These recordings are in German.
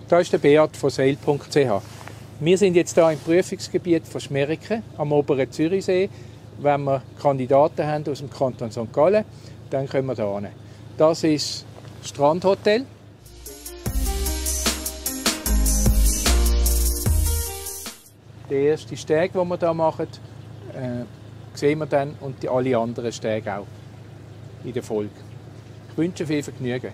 Da ist der Beat von sail.ch. Wir sind jetzt hier im Prüfungsgebiet von Schmeriken am oberen Zürichsee. Wenn wir Kandidaten haben aus dem Kanton St. Gallen, dann können wir hier hin. Das ist das Strandhotel. Der erste Steg, den wir hier machen, sehen wir dann und alle anderen Stege auch in der Folge. Ich wünsche viel Vergnügen.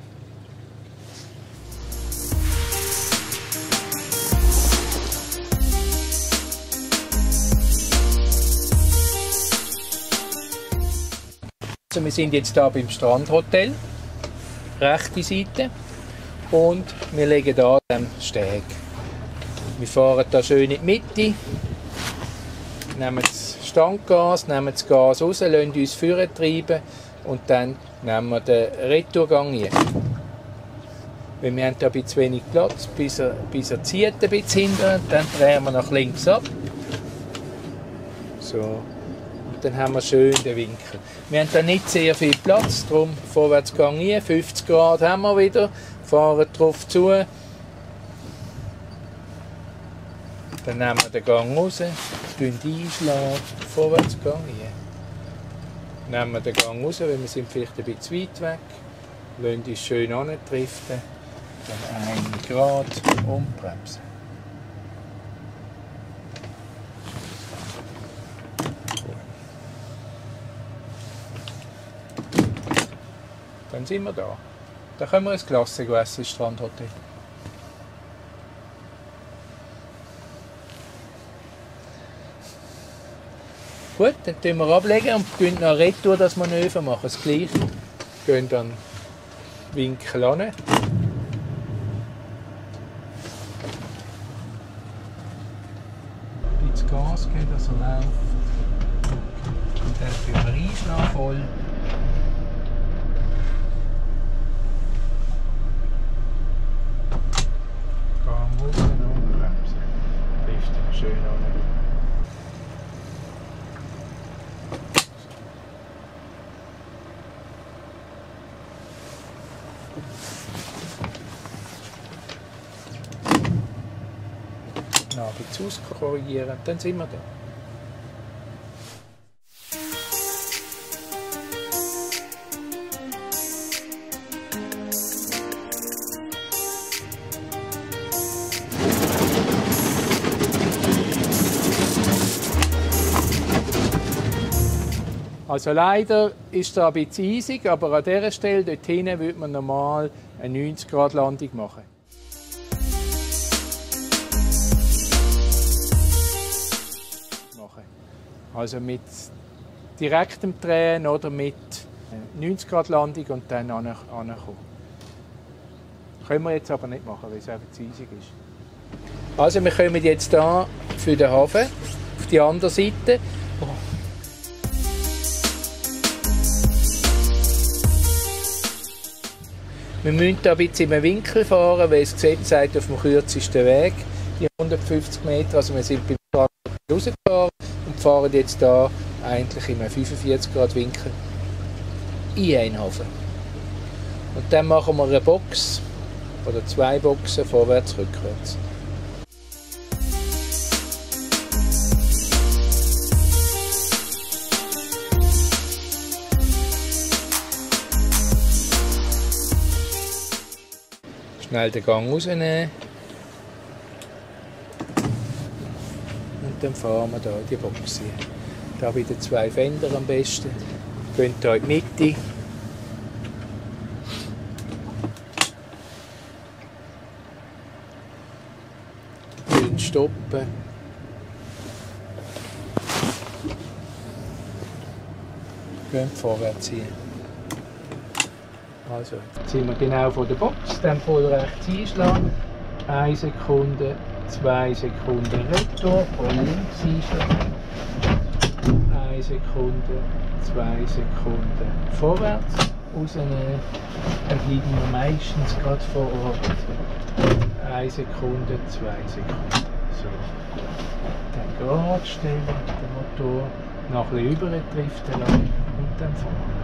Also wir sind jetzt hier beim Strandhotel, rechte Seite, und wir legen hier den Steg. Wir fahren hier schön in die Mitte, nehmen das Standgas, nehmen das Gas raus, lassen uns vorne treiben und dann nehmen wir den Retourgang hier. Weil wir haben hier ein bisschen wenig Platz, bis er zieht ein bisschen hinten, dann drehen wir nach links ab. So. Und dann haben wir schön den Winkel. Wir haben hier nicht sehr viel Platz, darum Vorwärtsgang hier, 50 Grad haben wir wieder, fahren drauf zu. Dann nehmen wir den Gang raus, einschlagen, Vorwärtsgang hier. Nehmen wir den Gang raus, weil wir sind vielleicht ein bisschen weit weg. Lassen uns schön andriften. Dann 1 Grad umbremsen. Dann sind wir da. Da können wir ein Glas essen ins Strandhotel. Gut, dann tun wir ablegen und gehen noch Retour das Manöver machen. Das Gleiche. Gehen dann Winkel an. Ein bisschen Gas geben, dass er läuft. Und dann tun wir einschlagen voll. Gang raus und bremsen. Trifft schön an. Noch ein bisschen auskorrigieren, dann sind wir da. Also leider ist da ein bisschen eisig, aber an dieser Stelle, dort hinten, würde man normal eine 90-Grad-Landung machen. Also mit direktem Drehen oder mit 90-Grad-Landung und dann ankommen. Können wir jetzt aber nicht machen, weil es einfach zu eisig ist. Also wir kommen jetzt hier für den Hafen auf die andere Seite. Wir müssen hier ein bisschen im Winkel fahren, weil das Gesetz sagt, auf dem kürzesten Weg, die 150 Meter. Also wir sind beim Strand rausgefahren und fahren jetzt hier eigentlich in einem 45 Grad Winkel in einen Hafen. Und dann machen wir eine Box oder 2 Boxen vorwärts, rückwärts. Schnell den Gang rausnehmen. Und dann fahren wir hier in die Box hier. Da wieder 2 Fender am besten. Gehen hier in die Mitte. Schön stoppen. Gehen vorwärts hier. Also, jetzt sind wir genau vor der Box, dann voll rechts einschlagen, 1 Sekunde, 2 Sekunden Retour, voll links einschlagen, 1 Sekunde, 2 Sekunden vorwärts, rausnehmen, dann bleiben wir meistens gerade vor Ort, 1 Sekunde, 2 Sekunden, so. Dann gerade stellen, den Motor noch ein bisschen überdriften lassen und dann fahren.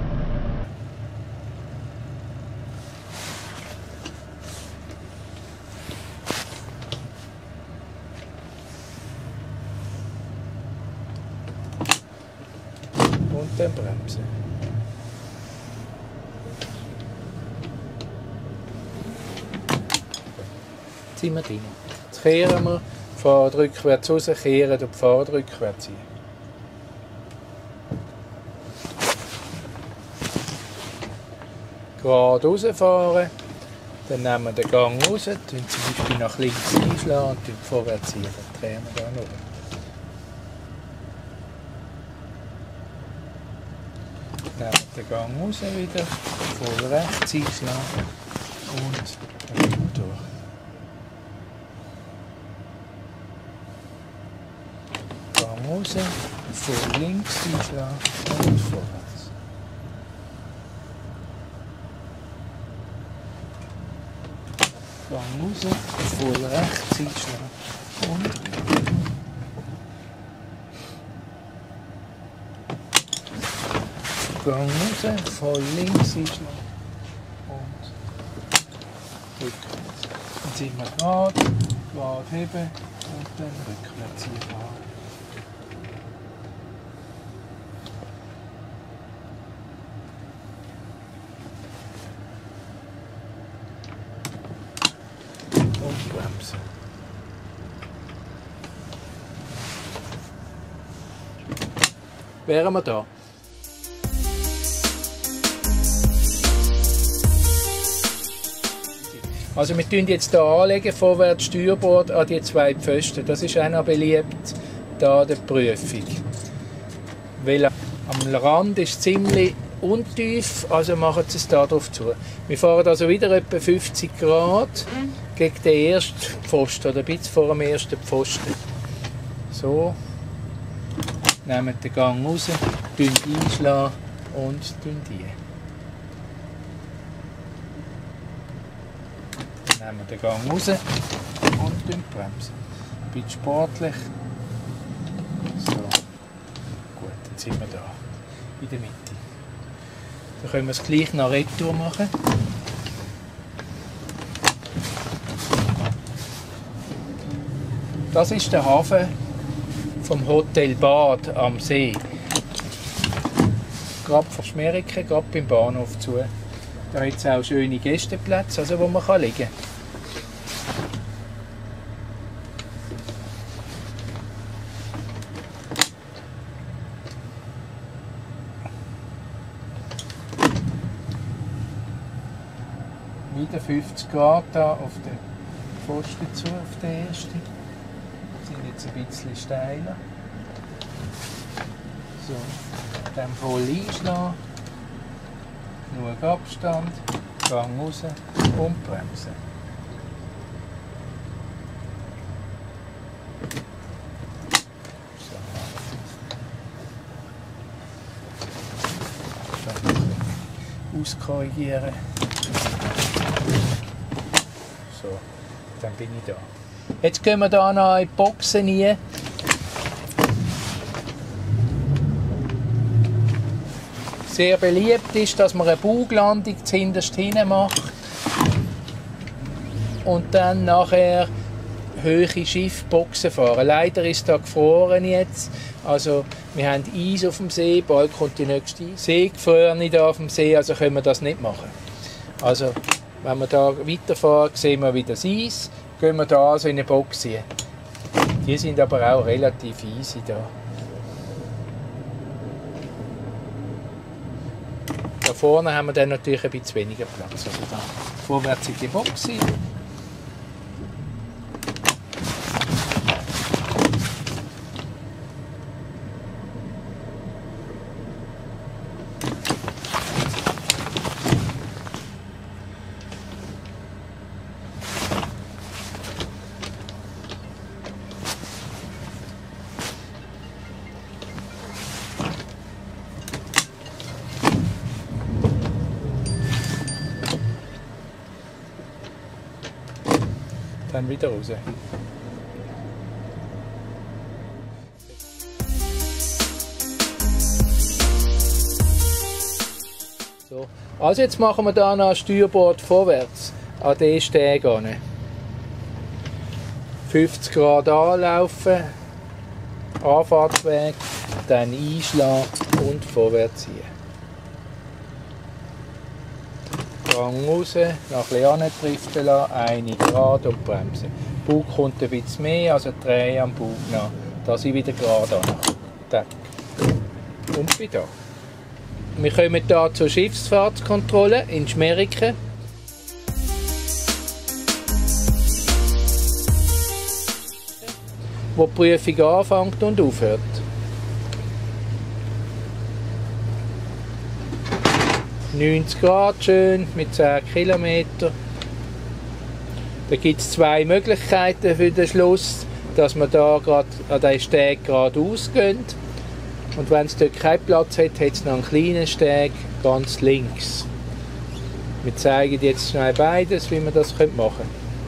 dann bremsen. Jetzt sind wir drin. Jetzt kehren wir, fahren rückwärts raus, kehren und fahren rückwärts rein. Gerade rausfahren, dann nehmen wir den Gang raus, tun zum Beispiel nach links einschlagen und vorwärts rein, dann drehen wir da noch. Nehmen wir den Gang raus wieder, voll rechts einschlagen und dann durch. Gang raus, voll links einschlagen und vorwärts. Gang raus, voll rechts einschlagen und Gang raus, voll links einschlagen und rückwärts. Dann sind wir gerade heben und dann rückwärts fahren. Und bremsen. Wären wir da? Also wir tun jetzt hier anlegen, vorwärts Steuerbord an die zwei Pfosten. Das ist auch noch beliebt da der Prüfung. Weil am Rand ist es ziemlich untief, also machen Sie es da drauf zu. Wir fahren also wieder etwa 50 Grad gegen den ersten Pfosten oder ein bisschen vor dem ersten Pfosten. So, nehmen den Gang raus, einschlagen und die. Nehmen wir den Gang raus und bremsen. Ein bisschen sportlich. So. Gut, dann sind wir da in der Mitte. Dann können wir es gleich nach Retour machen. Das ist der Hafen vom Hotel Bad am See. Gerade von Schmeriken, gerade beim Bahnhof zu. Da hat es auch schöne Gästeplätze, also wo man liegen kann. Wieder 50 Grad da auf den Pfosten zu, auf den ersten. Die sind jetzt ein bisschen steiler. So, dann voll einschlagen. Genug Abstand, Gang raus und bremsen. So. Auskorrigieren. So, dann bin ich da. Jetzt gehen wir da noch in die Boxen rein. Sehr beliebt ist, dass man eine Buglandung zuhinterst hinten macht und dann nachher hohe Schiffboxen fahren. Leider ist da gefroren jetzt. Also wir haben Eis auf dem See, bald kommt die nächste Seegefrorene da auf dem See, also können wir das nicht machen. Also wenn wir da weiterfahren, sehen wir wieder das Eis, gehen wir da also in eine Box rein. Die sind aber auch relativ easy da. Da vorne haben wir dann natürlich ein bisschen weniger Platz. Also da vorwärts in die Box rein. Dann wieder raus. So. Also jetzt machen wir da noch ein Steuerbord vorwärts an den Steg an. 50 Grad anlaufen, Anfahrtsweg, dann einschlagen und und vorwärts ziehen. Gang raus, noch ein bisschen andriften lassen, eine gerade und bremsen. Der Bug kommt ein bisschen mehr, also drehen am Bug nach, dass ich wieder gerade ankomme. Und wieder. Wir kommen hier zur Schiffsfahrtskontrolle in Schmeriken. Wo die Prüfung anfängt und aufhört. «90 Grad schön mit 10 km. Da gibt es zwei Möglichkeiten für den Schluss, dass man da gerade an diesen Steg geradeaus geht. Und wenn es dort keinen Platz hat, hat es noch einen kleinen Steg ganz links. Wir zeigen jetzt schnell beides, wie man das machen könnte.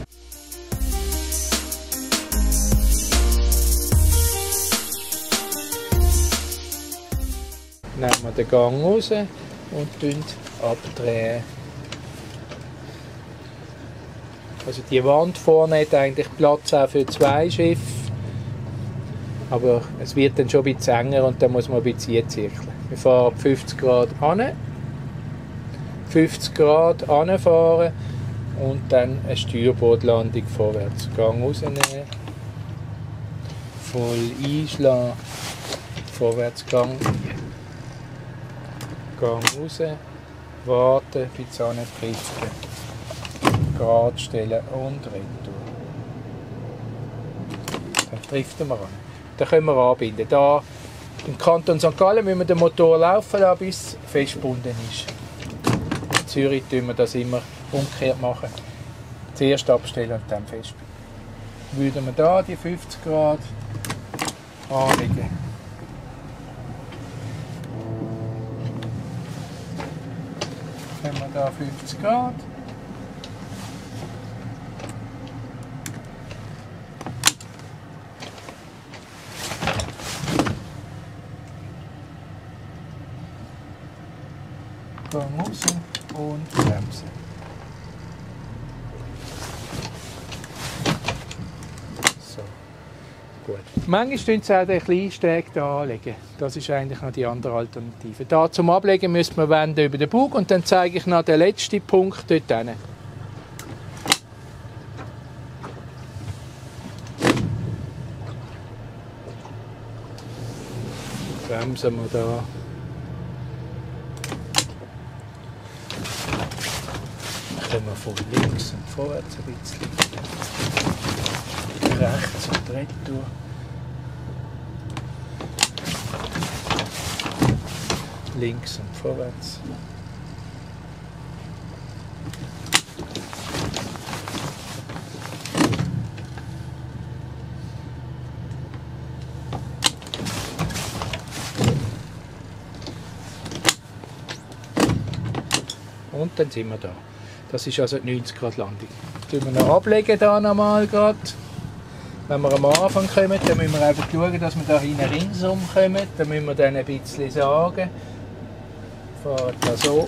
Nehmen wir den Gang raus und abdrehen. Also die Wand vorne hat eigentlich Platz auch für 2 Schiffe. Aber es wird dann schon ein bisschen enger und dann muss man ein bisschen einzirkeln. Wir fahren 50 Grad an, 50 Grad anfahren und dann eine Steuerbordlandung vorwärts. Gang rausnehmen, voll einschlagen, Vorwärtsgang, Gang raus, warten, bis es antrifft, gerade stellen und retour. Dann trifft man an. Dann können wir anbinden. Da im Kanton St. Gallen müssen wir den Motor laufen lassen, bis es festgebunden ist. In Zürich machen wir das immer umgekehrt. Zuerst abstellen und dann festbinden. Würden wir hier die 50 Grad anlegen. Dann haben wir hier 50 Grad. Gang raus und bremsen. So, gut. Manchmal tun sie auch den kleinen Steg hier anlegen. Das ist eigentlich noch die andere Alternative. Da zum Ablegen müsste man wenden über den Bug und dann zeige ich noch den letzten Punkt dort hin. Bremsen wir da. Können wir von links und vorwärts ein bisschen, rechts und retour. Links und vorwärts. Und dann sind wir da. Das ist also die 90 Grad Landung. Jetzt wir noch ablegen da nochmal gerade. Wenn wir am Anfang kommen, dann müssen wir einfach schauen, dass wir da hinten ringsum kommen. Dann müssen wir dann ein bisschen sagen. Fahren da so.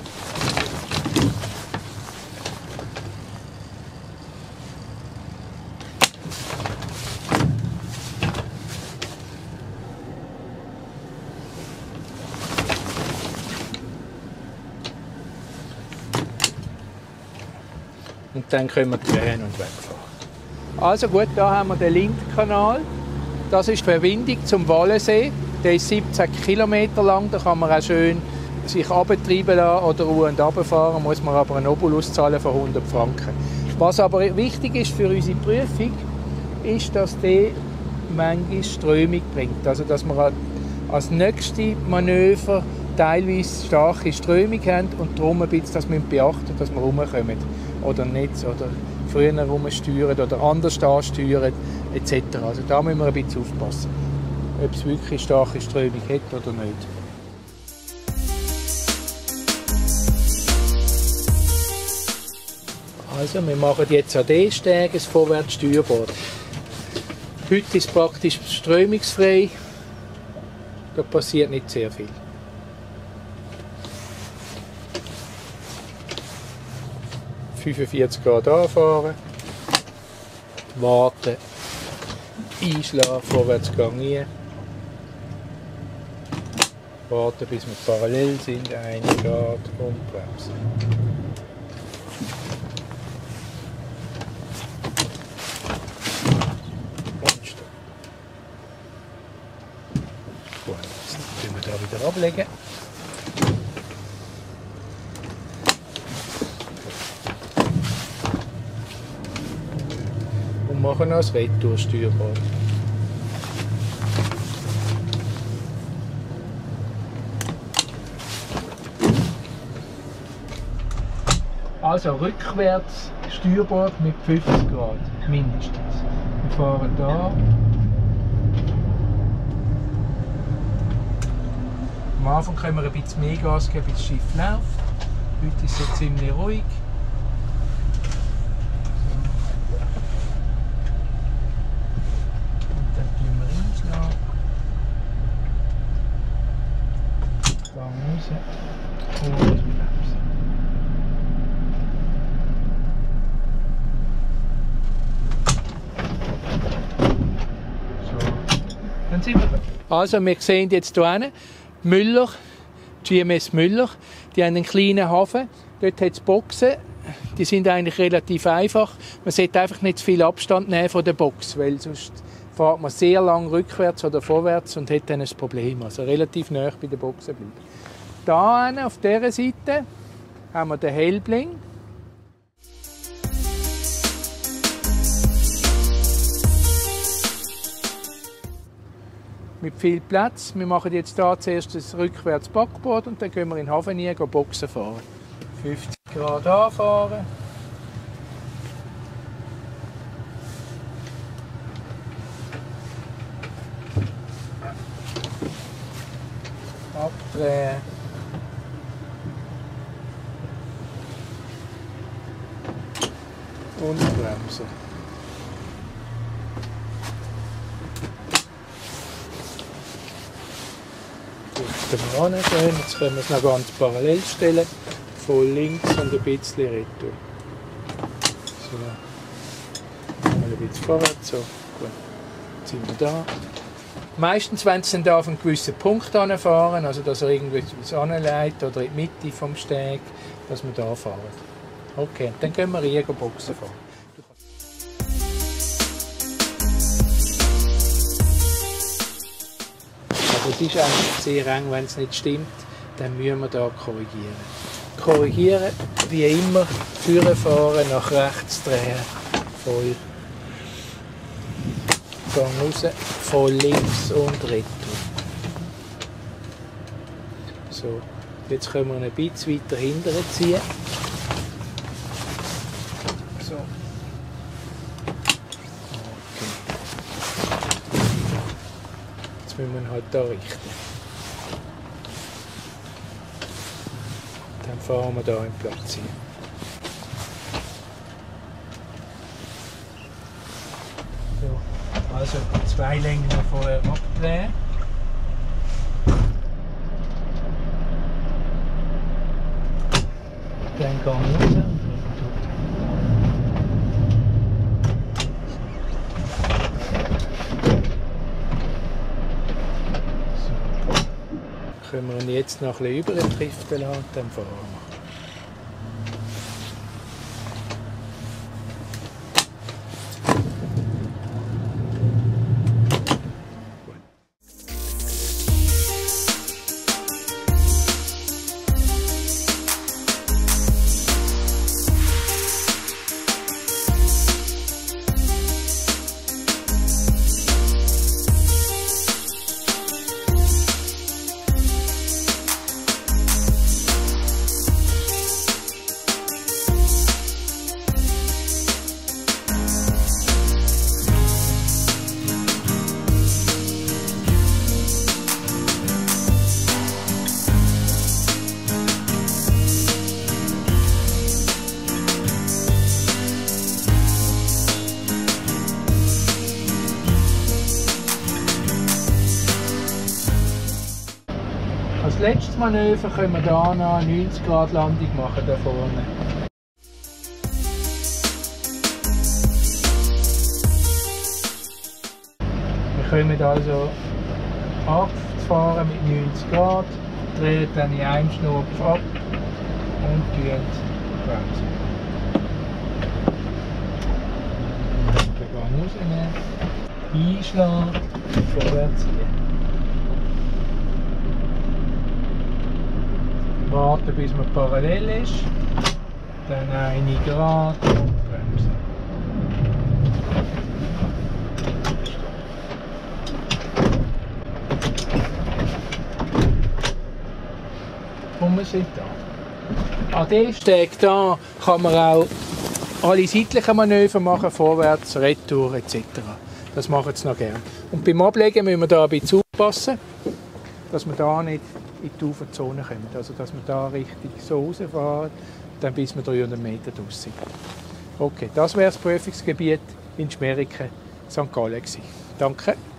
Und dann können wir drehen und wegfahren. Also gut, da haben wir den Lindkanal. Das ist die Verbindung zum Wallensee. Der ist 17 km lang. Da kann man auch schön sich abtreiben lassen oder auf- und runterfahren. Muss man aber einen Obolus zahlen von 100 Franken. Was aber wichtig ist für unsere Prüfung, ist, dass der manchmal Strömung bringt. Also dass wir als nächstes Manöver teilweise starke Strömung haben und darum ein bisschen, dass wir beachten, dass wir rumkommen oder nicht, oder früher rumsteuern oder anders ansteuern etc. Also da müssen wir ein bisschen aufpassen, ob es wirklich starke Strömung hat oder nicht. Also wir machen jetzt an diesem Steg ein Vorwärtssteuerbord. Heute ist es praktisch strömungsfrei, da passiert nicht sehr viel. – 45 Grad anfahren, warten, einschlagen, Vorwärtsgang rein, Warten, bis wir parallel sind, Grad und bremsen. Und stopp. Gut, jetzt können wir da wieder ablegen. Und machen noch das Retoursteuerbord. Also rückwärts Steuerbord mit 50 Grad mindestens. Wir fahren da. Am Anfang können wir ein bisschen mehr Gas geben, bis das Schiff läuft. Heute ist es ziemlich ruhig. Und dann tun wir einschlagen. Lang raus und bremsen. Also wir sehen jetzt hier Müller, GMS Müller, die haben einen kleinen Hafen, dort hat es Boxen, die sind eigentlich relativ einfach. Man sollte einfach nicht zu viel Abstand nehmen von der Box, weil sonst fährt man sehr lang rückwärts oder vorwärts und hat dann ein Problem. Also relativ nah bei der Boxen bleiben. Da auf dieser Seite haben wir den Helbling. Mit viel Platz. Wir machen jetzt hier zuerst das rückwärts Backboard und dann gehen wir in den Hafen rein, Boxen fahren. 50 Grad anfahren. Abdrehen. Und bremsen. Jetzt können wir es noch ganz parallel stellen, von links und ein bisschen retour. So, mal ein bisschen vorwärts, so, gut, jetzt sind wir da. Meistens wollen sie dann auf einen gewissen Punkt fahren, also dass er irgendwie anleitet oder in die Mitte vom Steg, dass wir da fahren. Okay, dann gehen wir hier Boxen fahren. Es ist eigentlich sehr eng, wenn es nicht stimmt, dann müssen wir hier korrigieren. Korrigieren, wie immer, Führer fahren, nach rechts drehen, voll. Gang raus, voll links und retour. So, jetzt können wir ihn ein bisschen weiter hinterher ziehen. So. Jetzt müssen wir ihn halt hier richten. Dann fahren wir hier im Platz hin. So, also 2 Längen vorher abdrehen. Dann Gang raus. Können wir ihn jetzt noch ein bisschen überdriften lassen und dann fahren wir. Als letztes Manöver können wir hier noch eine 90 Grad Landung machen, da vorne. Wir kommen also abfahren mit 90 Grad. Dreht dann in einem Schnupf ab und bremsen. Den Gang rausnehmen, einschlagen, vorwärts ziehen. Warten bis man parallel ist, dann eine gerade und bremsen. Und wir sind da. An diesem Steg hier kann man auch alle seitlichen Manöver machen, vorwärts, retour etc. Das machen sie noch gerne. Und beim Ablegen müssen wir da ein bisschen aufpassen, dass wir da nicht in die Uferzone kommen. Also dass wir da richtig so rausfahren, dann bis wir 300 Meter draus sind. Okay, das wäre das Prüfungsgebiet in Schmeriken, St. Gallen. Danke.